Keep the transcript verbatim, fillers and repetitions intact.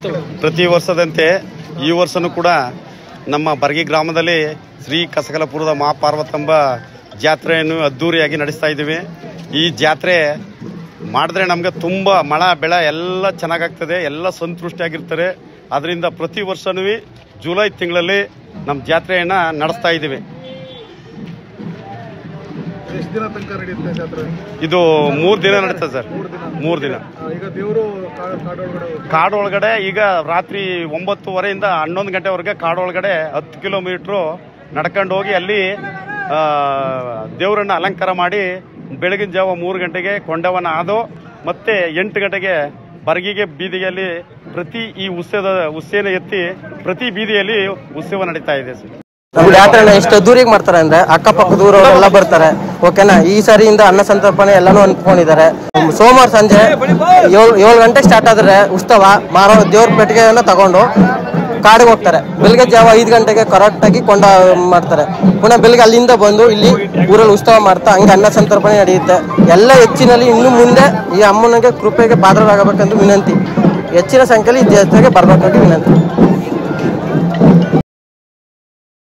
ಪ್ರತಿ ವರ್ಷದಂತೆ ಈ ವರ್ಷನೂ ಕೂಡ ನಮ್ಮ ಬರ್ಗಿ ಗ್ರಾಮದಲ್ಲಿ ಶ್ರೀ ಕಸಕಲಪುರದ ಮಹಾಪಾರ್ವತಂಬ ಜಾತ್ರೆಯನ್ನು ಅದ್ದೂರಿಯಾಗಿ ನಡೆಸ್ತಾ ಇದ್ದೀವಿ. ಈ ಜಾತ್ರೆ ಮಾಡಿದ್ರೆ ನಮಗೆ ತುಂಬ ಮಳೆ ಬೆಳೆ ಎಲ್ಲ ಚೆನ್ನಾಗಾಗ್ತದೆ, ಎಲ್ಲ ಸಂತೃಷ್ಟಿಯಾಗಿರ್ತಾರೆ. ಅದರಿಂದ ಪ್ರತಿ ವರ್ಷನೂ ಜುಲೈ ತಿಂಗಳಲ್ಲಿ ನಮ್ಮ ಜಾತ್ರೆಯನ್ನು ನಡೆಸ್ತಾ ಇದ್ದೀವಿ. ಇದು ಮೂರು ದಿನ ನಡೀತದೆ ಸರ್. ಮೂರು ದಿನ ಕಾಡೊಳಗಡೆ ಈಗ ರಾತ್ರಿ ಒಂಬತ್ತುವರೆಯಿಂದ ಹನ್ನೊಂದು ಗಂಟೆವರೆಗೆ ಕಾಡೊಳಗಡೆ ಹತ್ತು ಕಿಲೋಮೀಟ್ರು ನಡ್ಕೊಂಡು ಹೋಗಿ ಅಲ್ಲಿ ದೇವರನ್ನ ಅಲಂಕಾರ ಮಾಡಿ ಬೆಳಗಿನ ಜಾವ ಮೂರು ಗಂಟೆಗೆ ಕೊಂಡವನ ಆದು ಮತ್ತೆ ಎಂಟು ಗಂಟೆಗೆ ಬರ್ಗಿಗೆ ಬೀದಿಯಲ್ಲಿ ಪ್ರತಿ ಈ ಉತ್ಸವದ ಉತ್ಸವನ ಎತ್ತಿ ಪ್ರತಿ ಬೀದಿಯಲ್ಲಿ ಉತ್ಸವ ನಡೀತಾ ಇದೆ ಸರ್. ನಮ್ಮ ಜಾತ್ರೆನ ಎಷ್ಟು ಅದ್ದೂರಿಗೆ ಮಾಡ್ತಾರೆ ಅಂದ್ರೆ ಅಕ್ಕಪಕ್ಕ ದೂರವರೆಲ್ಲ ಬರ್ತಾರೆ. ಓಕೆನಾ, ಈ ಸರಿಯಿಂದ ಅನ್ನ ಸಂತರ್ಪಣೆ ಎಲ್ಲಾನು ಅನ್ಕೊಂಡಿದ್ದಾರೆ. ಸೋಮವಾರ ಸಂಜೆ ಏಳು ಏಳು ಗಂಟೆ ಸ್ಟಾರ್ಟ್ ಆದ್ರೆ ಉತ್ಸವ ಮಾರೋ ದೇವ್ರ ಪೆಟ್ಟಿಗೆಯನ್ನು ತಗೊಂಡು ಕಾಡಿಗೆ ಹೋಗ್ತಾರೆ. ಬೆಳಿಗ್ಗೆ ಜಾವ ಐದು ಗಂಟೆಗೆ ಕರೆಕ್ಟ್ ಆಗಿ ಕೊಂಡ ಮಾಡ್ತಾರೆ. ಪುನಃ ಬೆಳಿಗ್ಗೆ ಅಲ್ಲಿಂದ ಬಂದು ಇಲ್ಲಿ ಊರಲ್ಲಿ ಉತ್ಸವ ಮಾಡ್ತಾ ಹಂಗೆ ಅನ್ನ ಸಂತರ್ಪಣೆ ನಡೆಯುತ್ತೆ. ಎಲ್ಲ ಹೆಚ್ಚಿನಲ್ಲಿ ಇನ್ನು ಮುಂದೆ ಈ ಅಮ್ಮನಿಗೆ ಕೃಪೆಗೆ ಪಾತ್ರರಾಗಬೇಕೆಂದು ವಿನಂತಿ. ಹೆಚ್ಚಿನ ಸಂಖ್ಯೆಯಲ್ಲಿ ಈ ಜಾತ್ರೆಗೆ ಬರ್ಬೇಕಾಗಿ ವಿನಂತಿ.